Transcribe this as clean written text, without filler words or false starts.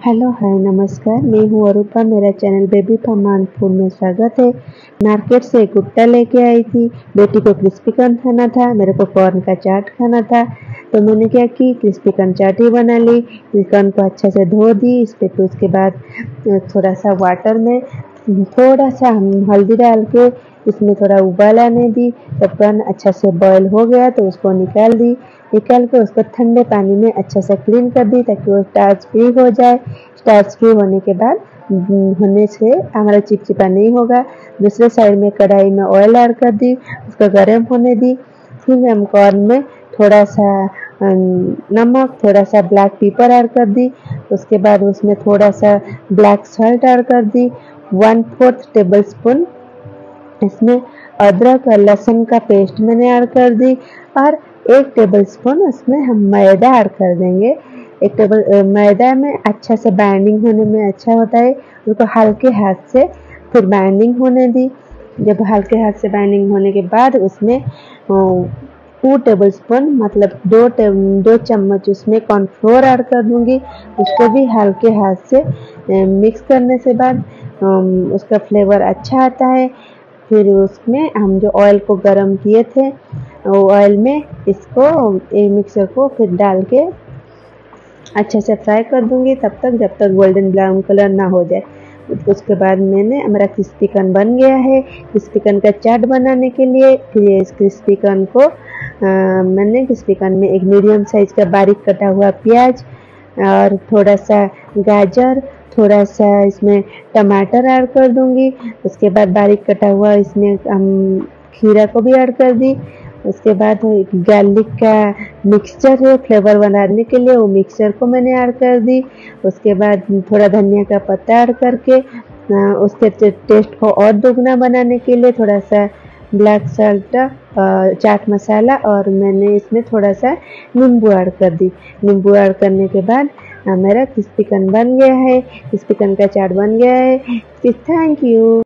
Hello hi नमस्कार, मैं हूँ अरूपा। मेरा चैनल बेबी फरमान फूड में स्वागत है। मार्केट से एक कुट्टा लेके आई थी। बेटी को क्रिस्पी कॉर्न खाना था, मेरे को कॉर्न का चाट खाना था। तो मैंने क्या की, क्रिस्पी कॉर्न चाट ही बना ली। कॉर्न को अच्छे से धो दी। इस पे फिर उसके बाद थोड़ा सा वाटर में थोड़ा सा हल्दी डाल के इसमें थोड़ा उबाल आने दी। जब कॉर्न अच्छा से बॉयल हो गया तो उसको निकाल के उसको ठंडे पानी में अच्छे से क्लीन कर दी ताकि वो स्टार्च फ्री हो जाए। स्टार्च फ्री होने के बाद होने से हमारा चिपचिपा नहीं होगा। दूसरे साइड में कढ़ाई में ऑयल ऐड कर दी, उसको गर्म होने दी। फिर हम कॉर्न में थोड़ा सा नमक, थोड़ा सा ब्लैक पेपर ऐड कर दी। उसके बाद उसमें थोड़ा सा ब्लैक सॉल्ट ऐड कर दी। 1/4 टेबल स्पून इसमें अदरक और लहसुन का पेस्ट मैंने ऐड कर दी और 1 टेबल स्पून उसमें हम मैदा ऐड कर देंगे। मैदा में अच्छा से बाइंडिंग होने में अच्छा होता है। उसको हल्के हाथ से फिर बाइंडिंग होने दी। जब हल्के हाथ से बाइंडिंग होने के बाद उसमें 2 टेबल स्पून मतलब 2 चम्मच उसमें कॉर्नफ्लोर ऐड कर दूंगी। उसको भी हल्के हाथ से मिक्स करने से बाद उसका फ्लेवर अच्छा आता है। फिर उसमें हम जो ऑयल को गरम किए थे वो ऑयल में इसको मिक्सर को फिर डाल के अच्छे से फ्राई कर दूंगी तब तक जब तक गोल्डन ब्राउन कलर ना हो जाए। उसके बाद हमारा क्रिस्पी कॉर्न बन गया है। क्रिस्पी कॉर्न का चाट बनाने के लिए फिर इस क्रिस्पी कॉर्न को मैंने क्रिस्पी कॉर्न में एक मीडियम साइज का बारीक कटा हुआ प्याज और थोड़ा सा गाजर, थोड़ा सा इसमें टमाटर ऐड कर दूंगी। उसके बाद बारीक कटा हुआ इसमें हम खीरा को भी ऐड कर दी। उसके बाद गार्लिक का मिक्सचर है फ्लेवर बनाने के लिए, वो मिक्सचर को मैंने ऐड कर दी। उसके बाद थोड़ा धनिया का पत्ता ऐड करके उसके टेस्ट को और दोगुना बनाने के लिए थोड़ा सा ब्लैक सॉल्ट, चाट मसाला और मैंने इसमें थोड़ा सा नींबू ऐड कर दी। नींबू ऐड करने के बाद मेरा क्रिस्पी कॉर्न बन गया है। क्रिस्पी कॉर्न का चाट बन गया है। Thank you.